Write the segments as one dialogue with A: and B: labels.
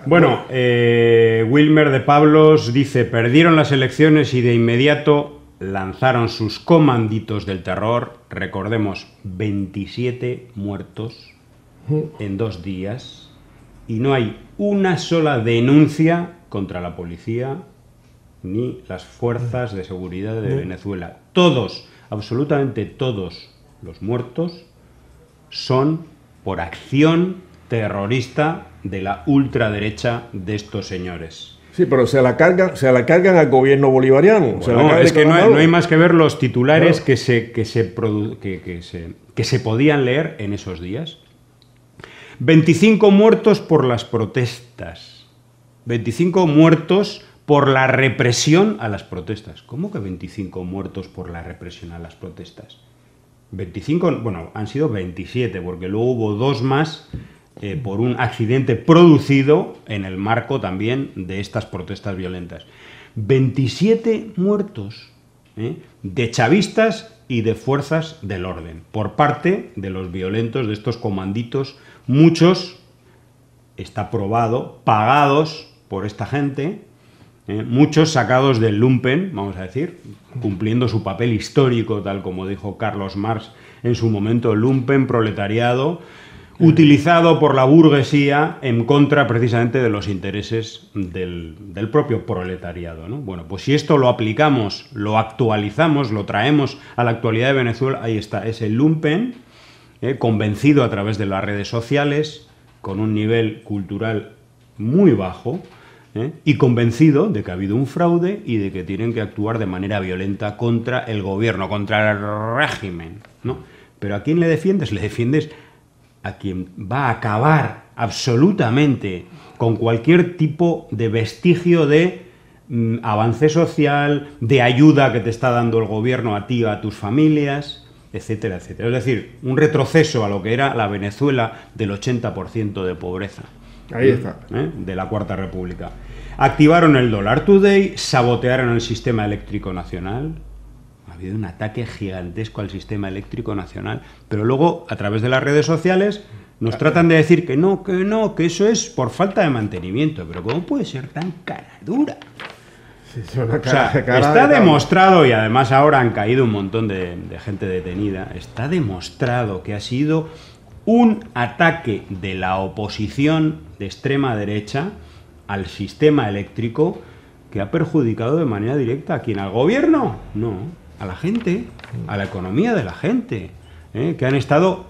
A: Bueno, Wilmer de Pablos dice: perdieron las elecciones y de inmediato lanzaron sus comanditos del terror. Recordemos, 27 muertos en 2 días y no hay una sola denuncia contra la policía ni las fuerzas de seguridad de Venezuela. Todos, absolutamente todos los muertos son por acción terrorista de la ultraderecha de estos señores.
B: Sí, pero se la cargan al gobierno bolivariano.
A: Bueno, es que no hay más que ver los titulares que se podían leer en esos días. 25 muertos por las protestas. 25 muertos por la represión a las protestas. ¿Cómo que 25 muertos por la represión a las protestas? 25, bueno, han sido 27, porque luego hubo 2 más por un accidente producido en el marco también de estas protestas violentas. 27 muertos de chavistas y de fuerzas del orden, por parte de los violentos, de estos comanditos, muchos, está probado, pagados por esta gente, muchos sacados del lumpen, vamos a decir, cumpliendo su papel histórico, tal como dijo Carlos Marx en su momento, lumpen, proletariado, utilizado por la burguesía en contra precisamente de los intereses del propio proletariado, ¿no? Bueno, pues si esto lo aplicamos, lo actualizamos, lo traemos a la actualidad de Venezuela, ahí está, ese lumpen, convencido a través de las redes sociales, con un nivel cultural muy bajo, y convencido de que ha habido un fraude y de que tienen que actuar de manera violenta contra el gobierno, contra el régimen, ¿no? Pero ¿a quién le defiendes? Le defiendes a quien va a acabar absolutamente con cualquier tipo de vestigio de avance social, de ayuda que te está dando el gobierno a ti o a tus familias, etcétera, etcétera. Es decir, un retroceso a lo que era la Venezuela del 80% de pobreza.
B: Ahí está.
A: De la Cuarta República. Activaron el Dollar Today, sabotearon el sistema eléctrico nacional. Ha habido un ataque gigantesco al sistema eléctrico nacional. Pero luego, a través de las redes sociales, nos tratan de decir que no, que eso es por falta de mantenimiento. Pero ¿cómo puede ser tan cara dura? Está demostrado, y además ahora han caído un montón de gente detenida, está demostrado que ha sido un ataque de la oposición de extrema derecha al sistema eléctrico que ha perjudicado de manera directa ¿a quién? ¿Al gobierno? No, a la gente, a la economía de la gente, que han estado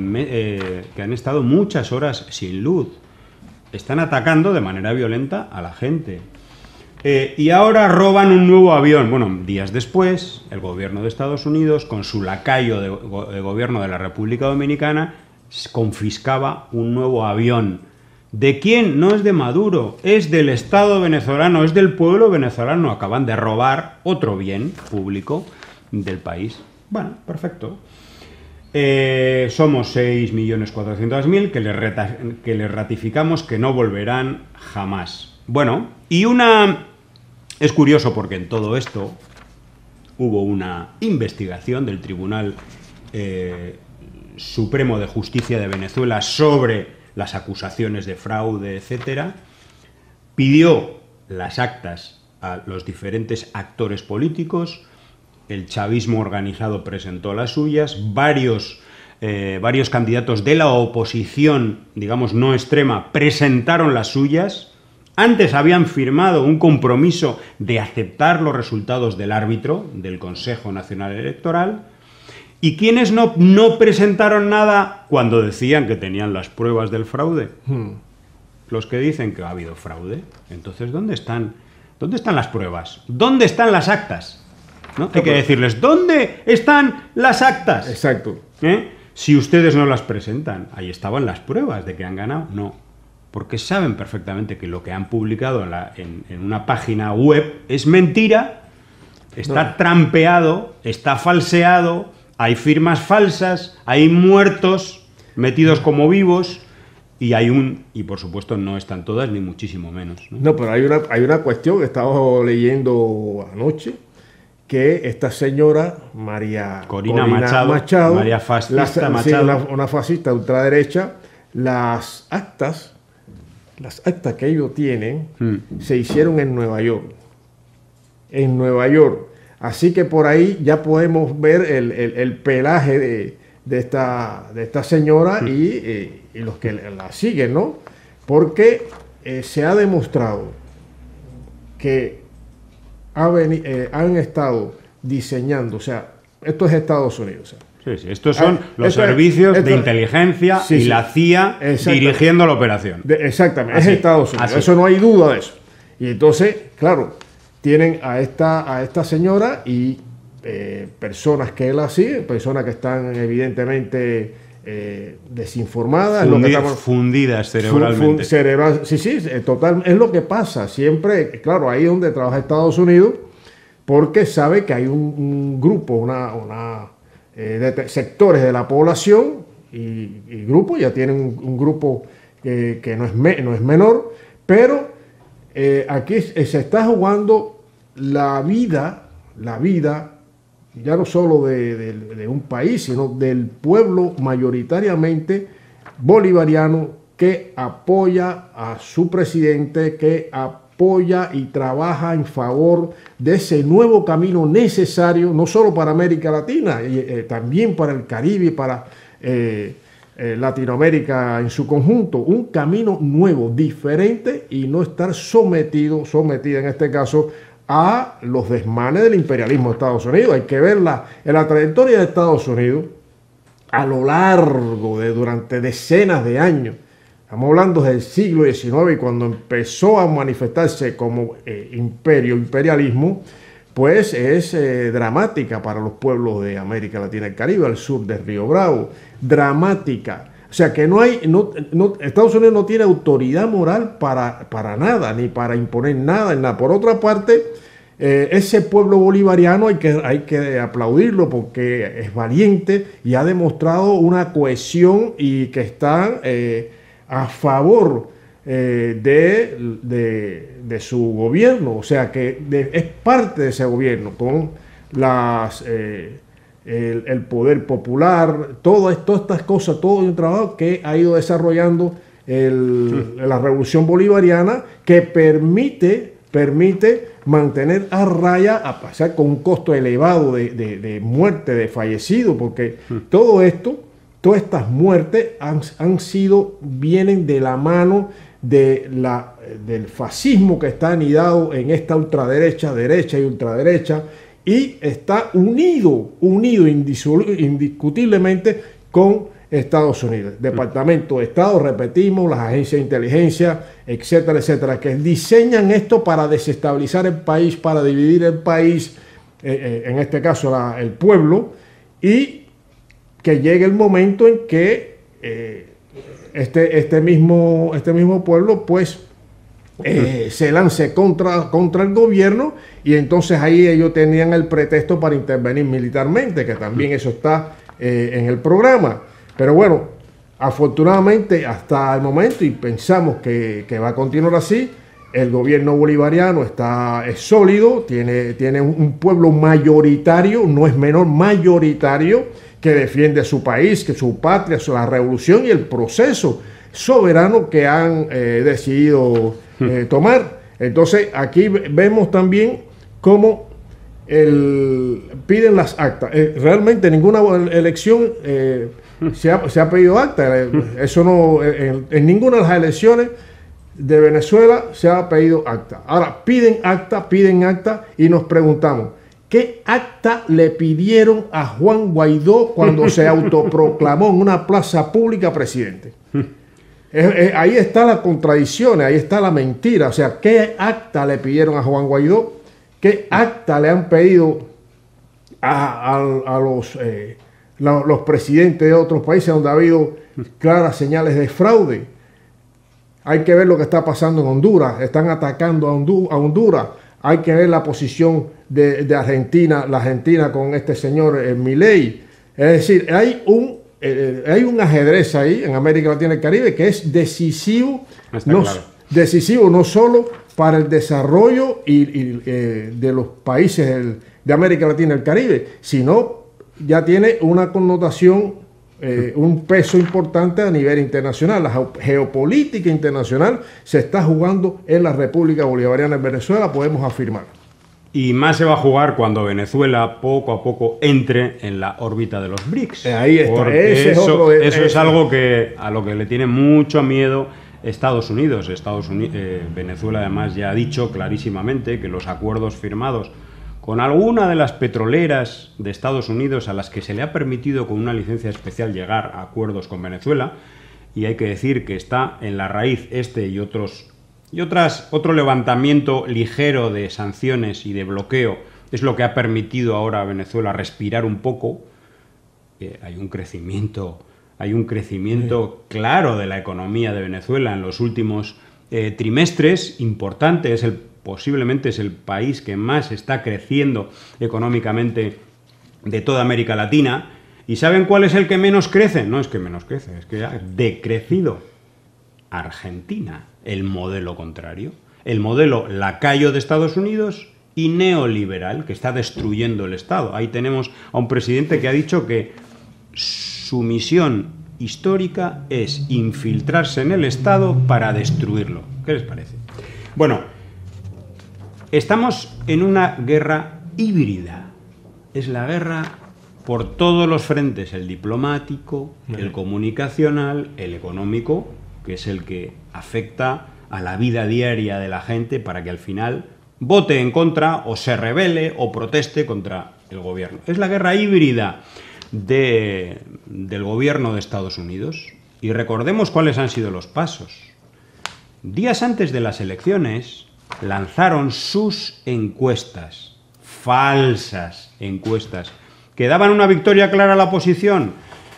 A: muchas horas sin luz. Están atacando de manera violenta a la gente. Y ahora roban un nuevo avión. Bueno, días después, el gobierno de Estados Unidos, con su lacayo de gobierno de la República Dominicana, confiscaba un nuevo avión. ¿De quién? No es de Maduro, es del Estado venezolano, es del pueblo venezolano. Acaban de robar otro bien público del país. Bueno, perfecto. Somos 6.400.000 que les ratificamos que no volverán jamás. Bueno, y es curioso porque en todo esto hubo una investigación del Tribunal Supremo de Justicia de Venezuela sobre las acusaciones de fraude, etcétera. Pidió las actas a los diferentes actores políticos. El chavismo organizado presentó las suyas. Varios candidatos de la oposición, digamos no extrema, presentaron las suyas. Antes habían firmado un compromiso de aceptar los resultados del árbitro del Consejo Nacional Electoral. ¿Y quiénes no presentaron nada cuando decían que tenían las pruebas del fraude? Los que dicen que ha habido fraude. Entonces, ¿dónde están las pruebas? ¿Dónde están las actas? ¿No? Hay que decirles, ¿dónde están las actas?
B: Exacto.
A: Si ustedes no las presentan, ahí estaban las pruebas de que han ganado. No, porque saben perfectamente que lo que han publicado en una página web es mentira, está trampeado, está falseado. Hay firmas falsas, hay muertos metidos como vivos y por supuesto no están todas ni muchísimo menos.
B: No, pero hay una cuestión que estaba leyendo anoche, que esta señora Corina Machado,
A: María fascista Machado,
B: una fascista ultraderecha, las actas Las actas que ellos tienen se hicieron en Nueva York. En Nueva York. Así que por ahí ya podemos ver el pelaje de esta señora y los que la siguen, ¿no? Porque se ha demostrado que han estado diseñando, o sea, esto es Estados Unidos. O sea,
A: sí, estos son los servicios de inteligencia y la CIA dirigiendo la operación.
B: Exactamente,
A: así,
B: es Estados Unidos, eso no hay duda de eso. Y entonces, claro, tienen a esta señora y personas que la siguen, personas que están evidentemente desinformadas,
A: fundidas cerebralmente.
B: Sí, total, es lo que pasa siempre, claro, ahí es donde trabaja Estados Unidos, porque sabe que hay un grupo, de sectores de la población y grupos, ya tienen un grupo que no es menor, pero aquí se está jugando la vida, ya no solo de un país, sino del pueblo mayoritariamente bolivariano que apoya a su presidente, que apoya y trabaja en favor de ese nuevo camino necesario, no solo para América Latina, también para el Caribe, para Latinoamérica en su conjunto, un camino nuevo, diferente y no estar sometida en este caso a los desmanes del imperialismo de Estados Unidos. Hay que ver en la trayectoria de Estados Unidos a lo largo durante decenas de años. Estamos hablando del siglo XIX y cuando empezó a manifestarse como imperialismo, pues es dramática para los pueblos de América Latina y el Caribe, al sur del Río Bravo, dramática. O sea que Estados Unidos no tiene autoridad moral para nada, ni para imponer nada. Por otra parte, ese pueblo bolivariano hay que aplaudirlo porque es valiente y ha demostrado una cohesión y que están a favor de su gobierno. O sea que es parte de ese gobierno con el poder popular, todas estas cosas, todo un trabajo que ha ido desarrollando la revolución bolivariana que permite mantener a raya, a pasar con un costo elevado de muerte, de fallecidos, porque todas estas muertes vienen de la mano del fascismo que está anidado en esta ultraderecha, derecha y ultraderecha, y está unido indiscutiblemente con Estados Unidos. Departamento de Estado, repetimos, las agencias de inteligencia, etcétera, etcétera, que diseñan esto para desestabilizar el país, para dividir el país, en este caso el pueblo, y que llegue el momento en que este mismo pueblo pues se lance contra el gobierno, y entonces ahí ellos tenían el pretexto para intervenir militarmente, que también eso está en el programa. Pero bueno, afortunadamente hasta el momento, y pensamos que va a continuar así, el gobierno bolivariano es sólido, tiene un pueblo mayoritario, no es menor, mayoritario, que defiende su país, que su patria, la revolución y el proceso soberano que han decidido tomar. Entonces aquí vemos también cómo piden las actas. Realmente ninguna elección se ha pedido acta. Eso no, en ninguna de las elecciones de Venezuela se ha pedido acta. Ahora piden acta y nos preguntamos, ¿qué acta le pidieron a Juan Guaidó cuando se autoproclamó en una plaza pública presidente? Ahí está la contradicción, ahí está la mentira. O sea, ¿qué acta le pidieron a Juan Guaidó? ¿Qué acta le han pedido a los presidentes de otros países donde ha habido claras señales de fraude? Hay que ver lo que está pasando en Honduras. Están atacando a Honduras. Hay que ver la posición de Argentina, la Argentina con este señor Milei. Es decir, hay un ajedrez ahí en América Latina y el Caribe que es decisivo, decisivo no solo para el desarrollo de los países de América Latina y el Caribe, sino ya tiene una connotación un peso importante a nivel internacional. La geopolítica internacional se está jugando en la República Bolivariana en Venezuela, podemos afirmar.
A: Y más se va a jugar cuando Venezuela poco a poco entre en la órbita de los BRICS.
B: Ahí está.
A: Eso es algo a lo que le tiene mucho miedo Estados Unidos. Venezuela además ya ha dicho clarísimamente que los acuerdos firmados con alguna de las petroleras de Estados Unidos, a las que se le ha permitido con una licencia especial llegar a acuerdos con Venezuela, y hay que decir que está en la raíz otro levantamiento ligero de sanciones y de bloqueo, es lo que ha permitido ahora a Venezuela respirar un poco. Hay un crecimiento claro de la economía de Venezuela en los últimos trimestres, importante, posiblemente es el país que más está creciendo económicamente de toda América Latina. ¿Y saben cuál es el que menos crece? No es que menos crece, es que ha decrecido. Argentina, el modelo contrario, el modelo lacayo de Estados Unidos y neoliberal, que está destruyendo el Estado. Ahí tenemos a un presidente que ha dicho que su misión histórica es infiltrarse en el Estado para destruirlo. ¿Qué les parece? Bueno, estamos en una guerra híbrida. Es la guerra por todos los frentes, el diplomático, el comunicacional, el económico, que es el que afecta a la vida diaria de la gente para que al final vote en contra o se rebele o proteste contra el gobierno. Es la guerra híbrida del gobierno de Estados Unidos. Y recordemos cuáles han sido los pasos. Días antes de las elecciones lanzaron sus encuestas, falsas encuestas, que daban una victoria clara a la oposición.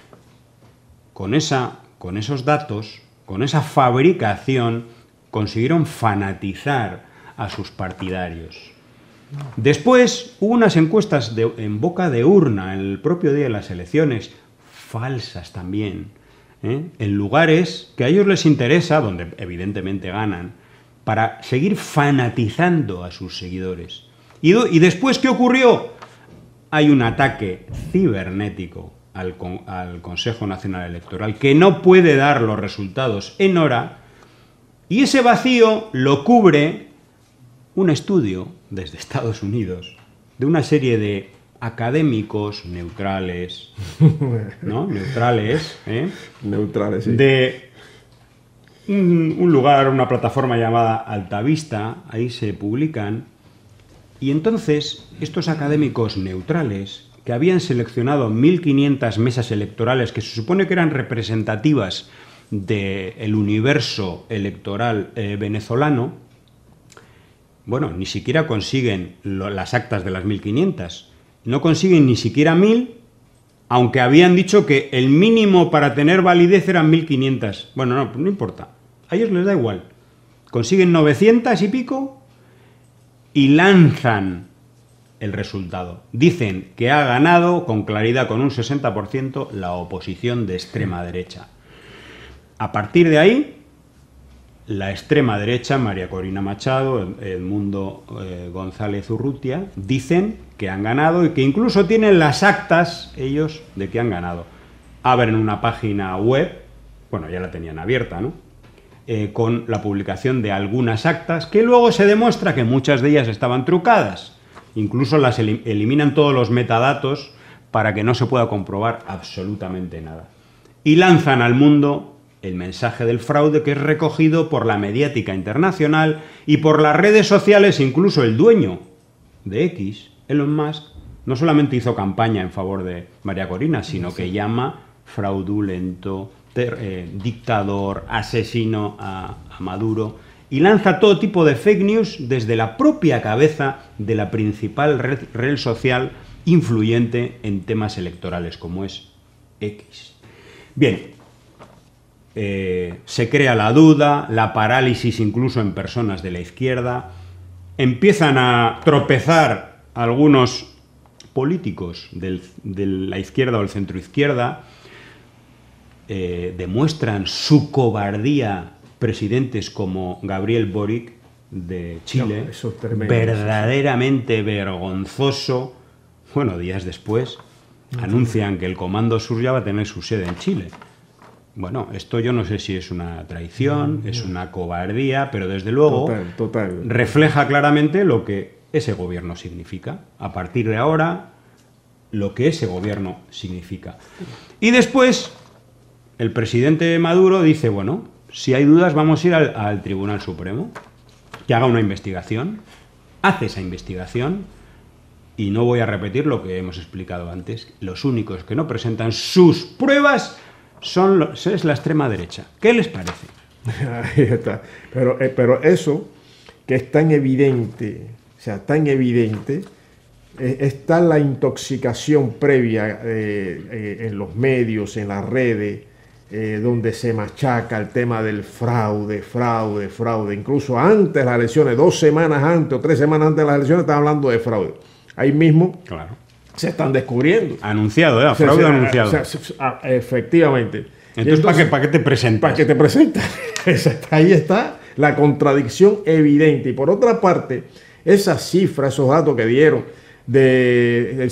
A: Con esos datos, con esa fabricación, consiguieron fanatizar a sus partidarios. Después hubo unas encuestas en boca de urna, en el propio día de las elecciones, falsas también, en lugares que a ellos les interesa, donde evidentemente ganan, para seguir fanatizando a sus seguidores. ¿Y después qué ocurrió? Hay un ataque cibernético al Consejo Nacional Electoral que no puede dar los resultados en hora, y ese vacío lo cubre un estudio desde Estados Unidos de una serie de académicos neutrales, ¿no? Neutrales,
B: sí.
A: De un lugar, una plataforma llamada Altavista, ahí se publican, y entonces estos académicos neutrales, que habían seleccionado 1.500 mesas electorales que se supone que eran representativas del universo electoral venezolano, bueno, ni siquiera consiguen las actas de las 1.500, no consiguen ni siquiera 1.000, aunque habían dicho que el mínimo para tener validez eran 1.500. Bueno, no importa, a ellos les da igual. Consiguen 900 y pico y lanzan el resultado. Dicen que ha ganado con claridad, con un 60%, la oposición de extrema derecha. A partir de ahí, la extrema derecha, María Corina Machado, Edmundo González Urrutia, dicen que han ganado y que incluso tienen las actas, ellos, de que han ganado. Abren una página web, bueno, ya la tenían abierta, ¿no? Con la publicación de algunas actas, que luego se demuestra que muchas de ellas estaban trucadas. Incluso las eliminan todos los metadatos para que no se pueda comprobar absolutamente nada. Y lanzan al mundo el mensaje del fraude, que es recogido por la mediática internacional y por las redes sociales. Incluso el dueño de X, Elon Musk, no solamente hizo campaña en favor de María Corina, sino que llama fraudulento, dictador, asesino a Maduro, y lanza todo tipo de fake news desde la propia cabeza de la principal red social influyente en temas electorales, como es X. Bien, se crea la duda, la parálisis incluso en personas de la izquierda, empiezan a tropezar algunos políticos de la izquierda o el centroizquierda, demuestran su cobardía presidentes como Gabriel Boric de Chile,
B: no, eso es tremendo,
A: verdaderamente vergonzoso. Bueno, días después Anuncian que el Comando Sur ya va a tener su sede en Chile. Bueno, esto yo no sé si es una traición, es una cobardía, pero desde luego
B: Total.
A: refleja claramente lo que ese gobierno significa. A partir de ahora, lo que ese gobierno significa. Y después, el presidente Maduro dice, bueno, si hay dudas vamos a ir al Tribunal Supremo, que haga una investigación, hace esa investigación, y no voy a repetir lo que hemos explicado antes, los únicos que no presentan sus pruebas es la extrema derecha. ¿Qué les parece?
B: Ahí está. Pero eso, que es tan evidente, o sea, tan evidente, está la intoxicación previa en los medios, en las redes, donde se machaca el tema del fraude. Incluso antes de las elecciones, 2 semanas antes o 3 semanas antes de las elecciones, están hablando de fraude. Ahí mismo se están descubriendo.
A: Anunciado, fraude anunciado.
B: Efectivamente.
A: Entonces, ¿para qué te presentas?
B: ¿Para qué te presentas? Ahí está la contradicción evidente. Y por otra parte, esas cifras, esos datos que dieron del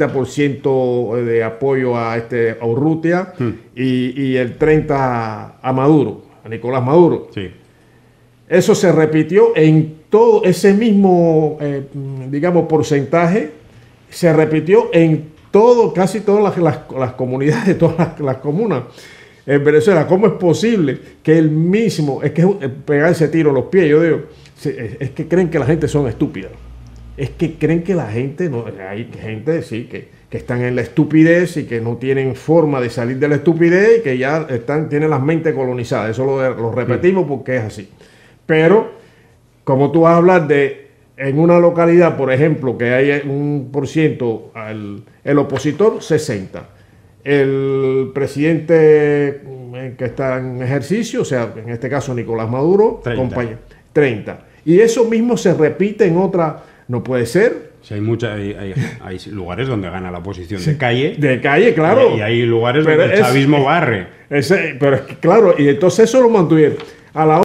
B: 60% de apoyo a Urrutia y el 30% a Maduro, a Nicolás Maduro.
A: Sí.
B: Eso se repitió en todo ese mismo, digamos, porcentaje, se repitió en casi todas las comunidades, todas las comunas en Venezuela. ¿Cómo es posible que el mismo, es que pegar ese tiro a los pies? Yo digo, es que creen que la gente son estúpidas. Es que creen que la gente, no, hay gente, sí, que están en la estupidez y que no tienen forma de salir de la estupidez y que ya tienen las mentes colonizadas. Eso lo repetimos porque es así. Pero, como tú vas a hablar en una localidad, por ejemplo, que hay un % el opositor, 60%. El presidente que está en ejercicio, o sea, en este caso Nicolás Maduro, 30%. Y eso mismo se repite en otra. No puede ser.
A: Sí, hay lugares donde gana la oposición de calle.
B: De calle, claro.
A: Y hay lugares donde el chavismo barre.
B: Pero es que, claro, y entonces eso lo mantuvieron. A la